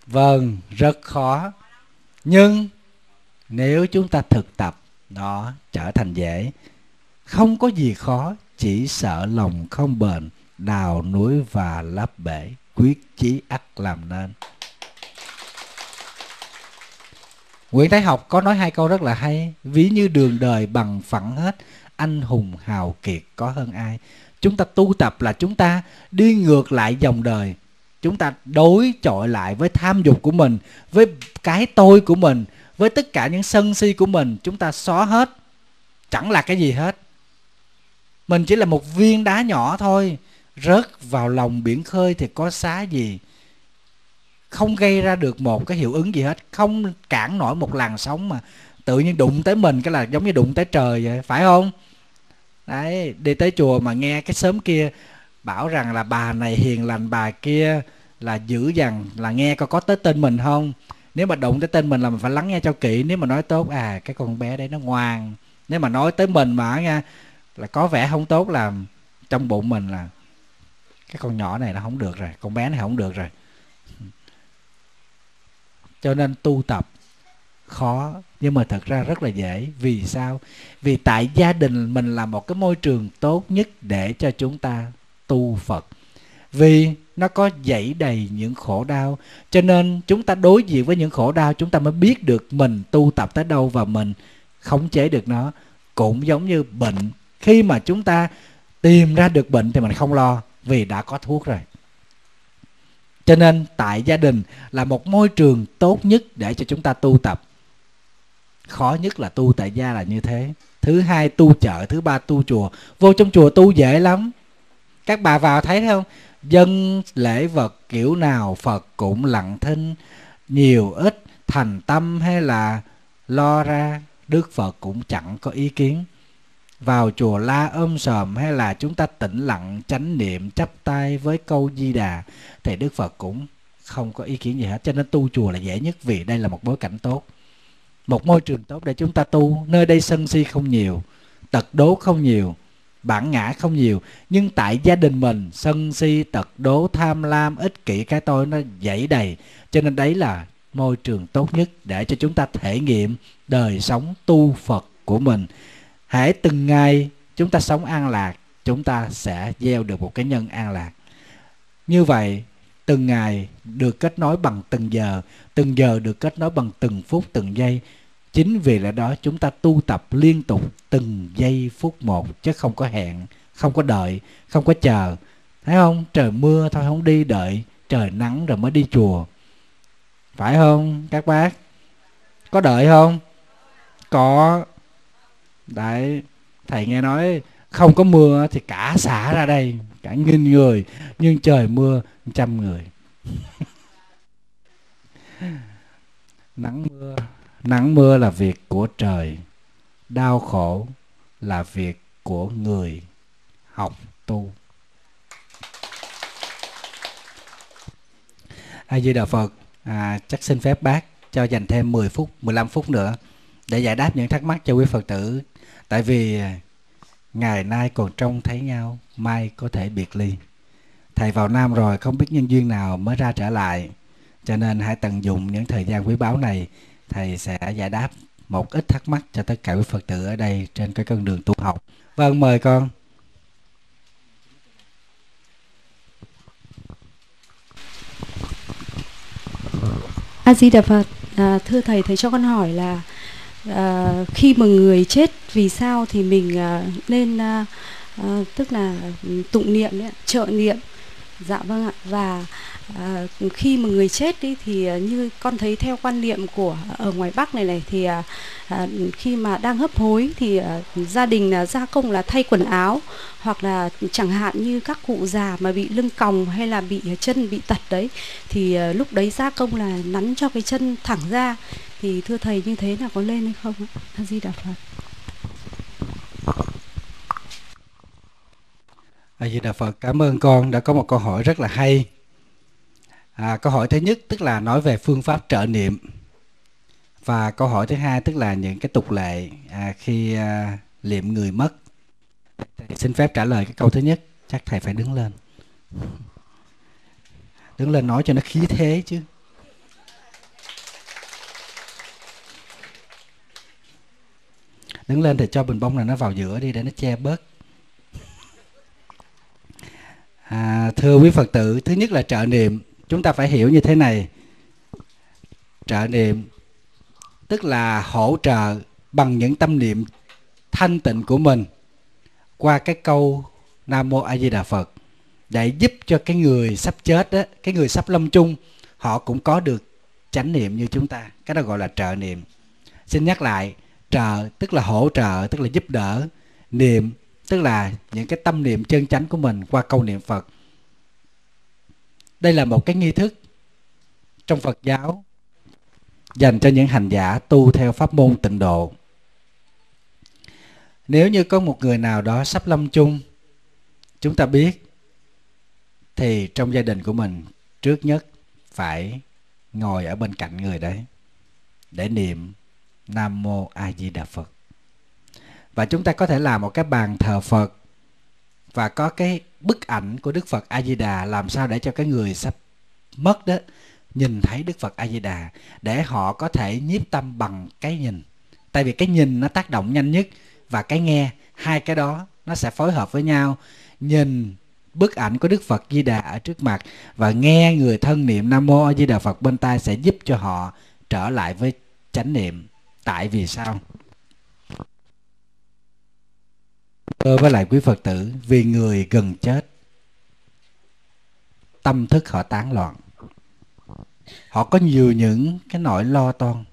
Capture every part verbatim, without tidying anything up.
Vâng, rất khó. Nhưng nếu chúng ta thực tập, nó trở thành dễ. Không có gì khó, chỉ sợ lòng không bền, đào núi và lấp bể, quyết chí ắt làm nên. Nguyễn Thái Học có nói hai câu rất là hay. Ví như đường đời bằng phẳng hết, anh hùng hào kiệt có hơn ai. Chúng ta tu tập là chúng ta đi ngược lại dòng đời. Chúng ta đối chọi lại với tham dục của mình, với cái tôi của mình, với tất cả những sân si của mình. Chúng ta xóa hết, chẳng là cái gì hết. Mình chỉ là một viên đá nhỏ thôi, rớt vào lòng biển khơi thì có xá gì. Không gây ra được một cái hiệu ứng gì hết, không cản nổi một làn sóng, mà tự nhiên đụng tới mình cái là giống như đụng tới trời vậy, phải không? Đấy, đi tới chùa mà nghe cái xóm kia bảo rằng là bà này hiền lành, bà kia là dữ dằn, là nghe coi có tới tên mình không. Nếu mà đụng tới tên mình là mình phải lắng nghe cho kỹ. Nếu mà nói tốt, à cái con bé đấy nó ngoan. Nếu mà nói tới mình mà nha, là có vẻ không tốt, là trong bụng mình là cái con nhỏ này nó không được rồi, con bé này không được rồi. Cho nên tu tập khó, nhưng mà thật ra rất là dễ. Vì sao? Vì tại gia đình mình là một cái môi trường tốt nhất để cho chúng ta tu Phật. Vì nó có dẫy đầy những khổ đau, cho nên chúng ta đối diện với những khổ đau, chúng ta mới biết được mình tu tập tới đâu và mình khống chế được nó. Cũng giống như bệnh, khi mà chúng ta tìm ra được bệnh thì mình không lo, vì đã có thuốc rồi. Cho nên tại gia đình là một môi trường tốt nhất để cho chúng ta tu tập. Khó nhất là tu tại gia là như thế. Thứ hai tu chợ, thứ ba tu chùa. Vô trong chùa tu dễ lắm. Các bà vào thấy thấy không? Dân lễ vật kiểu nào Phật cũng lặng thinh, nhiều ít, thành tâm hay là lo ra, Đức Phật cũng chẳng có ý kiến. Vào chùa la ôm sòm hay là chúng ta tĩnh lặng chánh niệm chắp tay với câu Di Đà thì Đức Phật cũng không có ý kiến gì hết. Cho nên tu chùa là dễ nhất, vì đây là một bối cảnh tốt, một môi trường tốt để chúng ta tu. Nơi đây sân si không nhiều, tật đố không nhiều, bản ngã không nhiều. Nhưng tại gia đình mình sân si, tật đố, tham lam, ích kỷ, cái tôi nó dẫy đầy. Cho nên đấy là môi trường tốt nhất để cho chúng ta thể nghiệm đời sống tu Phật của mình. Hễ từng ngày chúng ta sống an lạc, chúng ta sẽ gieo được một cái nhân an lạc. Như vậy từng ngày được kết nối bằng từng giờ, từng giờ được kết nối bằng từng phút, từng giây. Chính vì lẽ đó chúng ta tu tập liên tục từng giây phút một, chứ không có hẹn, không có đợi, không có chờ. Thấy không? Trời mưa thôi không đi, đợi trời nắng rồi mới đi chùa. Phải không các bác? Có đợi không? Có. Đấy, thầy nghe nói không có mưa thì cả xã ra đây, cả nghìn người, nhưng trời mưa trăm người. Nắng mưa, nắng mưa là việc của trời, đau khổ là việc của người học tu. A Di Đà Phật. À, chắc xin phép bác cho dành thêm mười phút, mười lăm phút nữa để giải đáp những thắc mắc cho quý Phật tử. Tại vì ngày nay còn trông thấy nhau, mai có thể biệt ly. Thầy vào Nam rồi, không biết nhân duyên nào mới ra trở lại. Cho nên hãy tận dụng những thời gian quý báu này. Thầy sẽ giải đáp một ít thắc mắc cho tất cả quý Phật tử ở đây trên cái con đường tu học. Vâng, mời con. A Di Đà Phật. À, thưa thầy, thầy cho con hỏi là à, khi mà người chết vì sao thì mình à, nên à, à, tức là tụng niệm đấy, trợ niệm. Dạ vâng ạ. Và à, khi mà người chết đi thì à, như con thấy theo quan niệm của ở ngoài Bắc này này thì à, à, khi mà đang hấp hối thì à, gia đình à, gia công là thay quần áo, hoặc là chẳng hạn như các cụ già mà bị lưng còng hay là bị chân bị tật đấy thì à, lúc đấy gia công là nắn cho cái chân thẳng ra. Thì thưa thầy, như thế là có lên hay không? A Di Đà Phật. A Di Đà Phật. Cảm ơn con đã có một câu hỏi rất là hay. À, câu hỏi thứ nhất tức là nói về phương pháp trợ niệm, và câu hỏi thứ hai tức là những cái tục lệ à, khi à, liệm người mất. Thầy xin phép trả lời cái câu thứ nhất. Chắc thầy phải đứng lên, đứng lên nói cho nó khí thế chứ. Đứng lên thì cho bình bông này nó vào giữa đi để nó che bớt. À, thưa quý Phật tử, thứ nhất là trợ niệm. Chúng ta phải hiểu như thế này. Trợ niệm tức là hỗ trợ bằng những tâm niệm thanh tịnh của mình qua cái câu Nam Mô A Di Đà Phật, để giúp cho cái người sắp chết đó, cái người sắp lâm chung, họ cũng có được chánh niệm như chúng ta. Cái đó gọi là trợ niệm. Xin nhắc lại, trợ tức là hỗ trợ, tức là giúp đỡ. Niệm tức là những cái tâm niệm chân chánh của mình qua câu niệm Phật. Đây là một cái nghi thức trong Phật giáo dành cho những hành giả tu theo pháp môn tịnh độ. Nếu như có một người nào đó sắp lâm chung, chúng ta biết, thì trong gia đình của mình trước nhất phải ngồi ở bên cạnh người đấy để niệm Nam Mô A Di Đà Phật. Và chúng ta có thể làm một cái bàn thờ Phật và có cái bức ảnh của Đức Phật A Di Đà, làm sao để cho cái người sắp mất đó nhìn thấy Đức Phật A Di Đà, để họ có thể nhiếp tâm bằng cái nhìn. Tại vì cái nhìn nó tác động nhanh nhất, và cái nghe, hai cái đó nó sẽ phối hợp với nhau. Nhìn bức ảnh của Đức Phật Di Đà ở trước mặt và nghe người thân niệm Nam Mô A Di Đà Phật bên tai sẽ giúp cho họ trở lại với chánh niệm. Tại vì sao? Thưa với lại quý Phật tử, vì người gần chết, tâm thức họ tán loạn, họ có nhiều những cái nỗi lo toan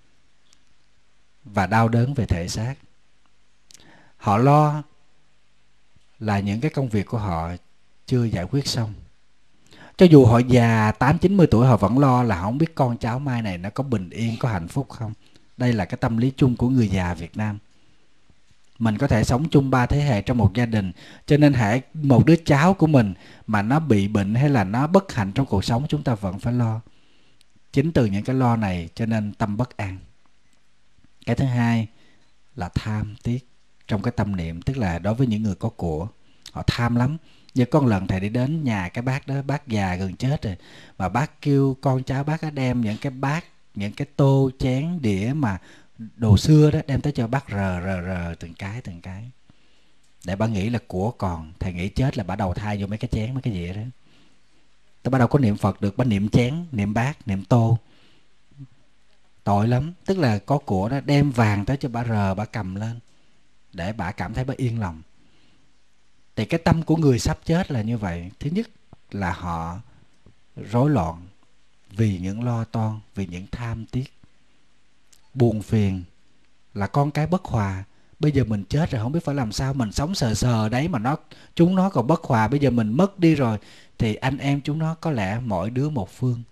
và đau đớn về thể xác. Họ lo là những cái công việc của họ chưa giải quyết xong. Cho dù họ già tám chín mươi tuổi, họ vẫn lo là không biết con cháu mai này nó có bình yên, có hạnh phúc không. Đây là cái tâm lý chung của người già Việt Nam. Mình có thể sống chung ba thế hệ trong một gia đình, cho nên hãy một đứa cháu của mình mà nó bị bệnh hay là nó bất hạnh trong cuộc sống, chúng ta vẫn phải lo. Chính từ những cái lo này cho nên tâm bất an. Cái thứ hai là tham tiếc trong cái tâm niệm, tức là đối với những người có của, họ tham lắm. Như con lần thầy đi đến nhà cái bác đó, bác già gần chết rồi, mà bác kêu con cháu bác đem những cái bát, những cái tô chén đĩa mà đồ xưa đó đem tới cho bác rờ rờ rờ từng cái từng cái, để bà nghĩ là của còn. Thầy nghĩ chết là bà đầu thai vô mấy cái chén mấy cái dĩa đó. Tôi bắt đầu có niệm Phật được, bà niệm chén, niệm bát, niệm tô. Tội lắm. Tức là có của đó đem vàng tới cho bà rờ, bà cầm lên để bà cảm thấy bà yên lòng. Thì cái tâm của người sắp chết là như vậy. Thứ nhất là họ rối loạn vì những lo toan, vì những tham tiếc. Buồn phiền là con cái bất hòa. Bây giờ mình chết rồi không biết phải làm sao. Mình sống sờ sờ đấy mà nó chúng nó còn bất hòa. Bây giờ mình mất đi rồi thì anh em chúng nó có lẽ mỗi đứa một phương.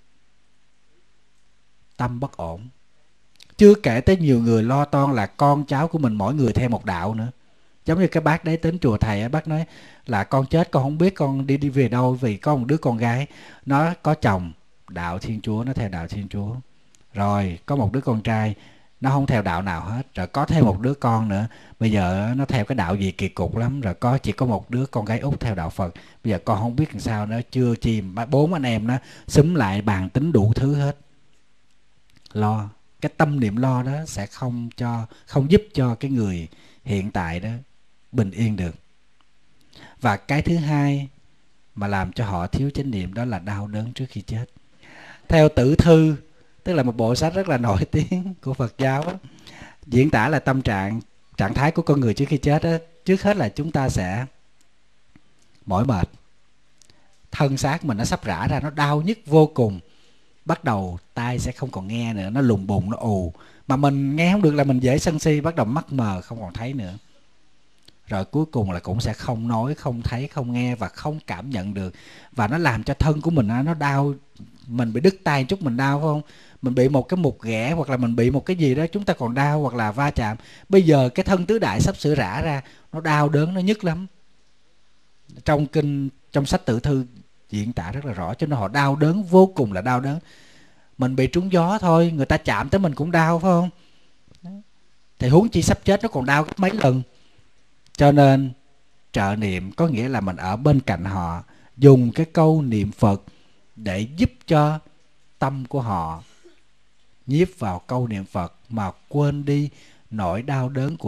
Tâm bất ổn. Chưa kể tới nhiều người lo toan là con cháu của mình mỗi người theo một đạo nữa. Giống như cái bác đấy đến chùa thầy, bác nói là con chết con không biết con đi đi về đâu, vì có một đứa con gái nó có chồng đạo Thiên Chúa, nó theo đạo Thiên Chúa. Rồi có một đứa con trai nó không theo đạo nào hết, rồi có thêm một đứa con nữa, bây giờ nó theo cái đạo gì kỳ cục lắm. Rồi có chỉ có một đứa con gái út theo đạo Phật. Bây giờ con không biết làm sao nữa, chưa chi bốn anh em nó xúm lại bàn tính đủ thứ hết. Lo, cái tâm niệm lo đó sẽ không cho không giúp cho cái người hiện tại đó bình yên được. Và cái thứ hai mà làm cho họ thiếu chánh niệm đó là đau đớn trước khi chết. Theo Tử Thư, tức là một bộ sách rất là nổi tiếng của Phật giáo đó, diễn tả là tâm trạng trạng thái của con người trước khi chết đó. Trước hết là chúng ta sẽ mỏi mệt, thân xác mình nó sắp rã ra, nó đau nhức vô cùng. Bắt đầu tai sẽ không còn nghe nữa, nó lùng bùng, nó ù. Mà mình nghe không được là mình dễ sân si, bắt đầu mắt mờ không còn thấy nữa. Rồi cuối cùng là cũng sẽ không nói, không thấy, không nghe và không cảm nhận được. Và nó làm cho thân của mình nó đau. Mình bị đứt tay chút mình đau, phải không? Mình bị một cái mục ghẻ hoặc là mình bị một cái gì đó chúng ta còn đau, hoặc là va chạm. Bây giờ cái thân tứ đại sắp sửa rã ra, nó đau đớn, nó nhức lắm. Trong kinh, trong sách Tử Thư diễn tả rất là rõ, cho nên họ đau đớn, vô cùng là đau đớn. Mình bị trúng gió thôi, người ta chạm tới mình cũng đau, phải không? Thì huống chi sắp chết nó còn đau gấp mấy lần. Cho nên trợ niệm có nghĩa là mình ở bên cạnh họ, dùng cái câu niệm Phật để giúp cho tâm của họ nhiếp vào câu niệm Phật mà quên đi nỗi đau đớn của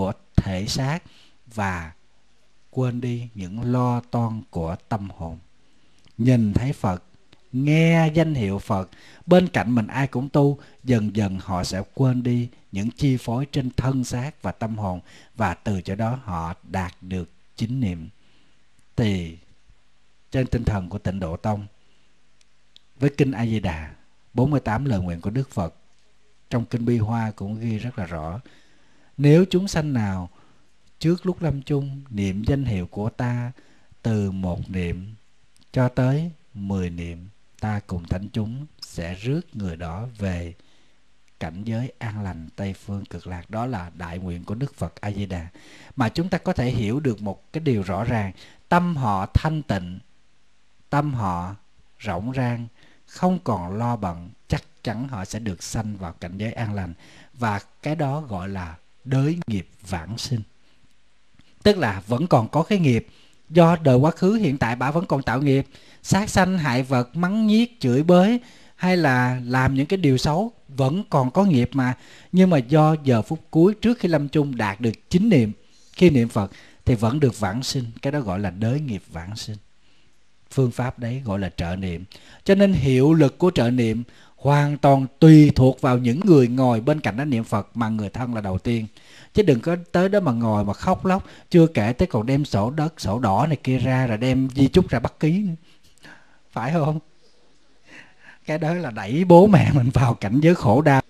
thể xác và quên đi những lo toan của tâm hồn. Nhìn thấy Phật, nghe danh hiệu Phật, bên cạnh mình ai cũng tu, dần dần họ sẽ quên đi những chi phối trên thân xác và tâm hồn, và từ chỗ đó họ đạt được chính niệm. Thì trên tinh thần của Tịnh Độ Tông, với kinh A Di Đà, bốn mươi tám lời nguyện của Đức Phật trong kinh Bi Hoa cũng ghi rất là rõ: nếu chúng sanh nào trước lúc lâm chung niệm danh hiệu của ta từ một niệm cho tới mười niệm, ta cùng thánh chúng sẽ rước người đó về cảnh giới an lành Tây Phương Cực Lạc. Đó là đại nguyện của Đức Phật A Di Đà. Mà chúng ta có thể hiểu được một cái điều rõ ràng: tâm họ thanh tịnh, tâm họ rộng rang, không còn lo bận, chắc chắn họ sẽ được sanh vào cảnh giới an lành. Và cái đó gọi là đới nghiệp vãng sinh. Tức là vẫn còn có cái nghiệp do đời quá khứ, hiện tại bà vẫn còn tạo nghiệp, sát sanh hại vật, mắng nhiếc, chửi bới, hay là làm những cái điều xấu, vẫn còn có nghiệp mà. Nhưng mà do giờ phút cuối trước khi lâm chung đạt được chính niệm, khi niệm Phật thì vẫn được vãng sinh. Cái đó gọi là đới nghiệp vãng sinh. Phương pháp đấy gọi là trợ niệm. Cho nên hiệu lực của trợ niệm hoàn toàn tùy thuộc vào những người ngồi bên cạnh đó niệm Phật, mà người thân là đầu tiên. Chứ đừng có tới đó mà ngồi mà khóc lóc, chưa kể tới còn đem sổ đất, sổ đỏ này kia ra, rồi đem di chúc ra bắt ký nữa. Phải không? Cái đó là đẩy bố mẹ mình vào cảnh giới khổ đau.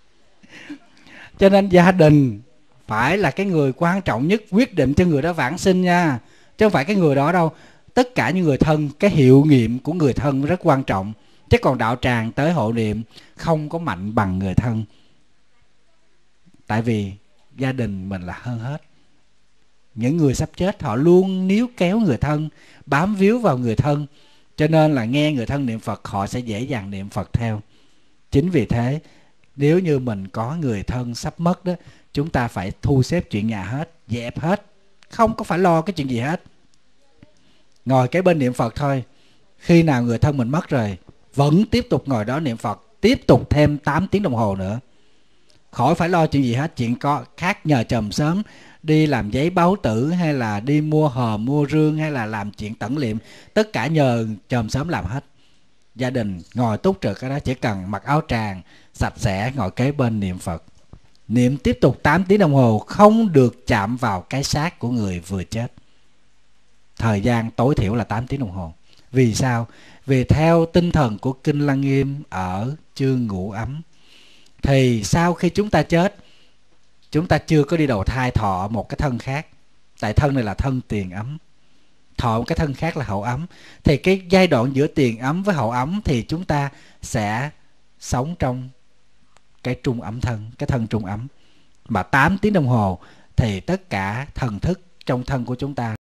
Cho nên gia đình phải là cái người quan trọng nhất quyết định cho người đó vãng sinh nha, chứ không phải cái người đó đâu. Tất cả những người thân, cái hiệu nghiệm của người thân rất quan trọng. Chứ còn đạo tràng tới hộ niệm không có mạnh bằng người thân. Tại vì gia đình mình là hơn hết. Những người sắp chết họ luôn níu kéo người thân, bám víu vào người thân. Cho nên là nghe người thân niệm Phật, họ sẽ dễ dàng niệm Phật theo. Chính vì thế, nếu như mình có người thân sắp mất đó, chúng ta phải thu xếp chuyện nhà hết, dẹp hết, không có phải lo cái chuyện gì hết. Ngồi cái bên niệm Phật thôi. Khi nào người thân mình mất rồi, vẫn tiếp tục ngồi đó niệm Phật, tiếp tục thêm tám tiếng đồng hồ nữa. Khỏi phải lo chuyện gì hết. Chuyện có khác nhờ chòm sớm đi làm giấy báo tử, hay là đi mua hòm, mua rương, hay là làm chuyện tẩn liệm, tất cả nhờ chòm sớm làm hết. Gia đình ngồi túc trực cái đó, chỉ cần mặc áo tràng sạch sẽ, ngồi kế bên niệm Phật. Niệm tiếp tục tám tiếng đồng hồ, không được chạm vào cái xác của người vừa chết. Thời gian tối thiểu là tám tiếng đồng hồ. Vì sao? Vì theo tinh thần của Kinh Lăng Nghiêm ở chương Ngũ Ấm, thì sau khi chúng ta chết, chúng ta chưa có đi đầu thai thọ một cái thân khác. Tại thân này là thân tiền ấm, thọ một cái thân khác là hậu ấm. Thì cái giai đoạn giữa tiền ấm với hậu ấm thì chúng ta sẽ sống trong cái trung ấm thân, cái thân trung ấm. Mà tám tiếng đồng hồ thì tất cả thần thức trong thân của chúng ta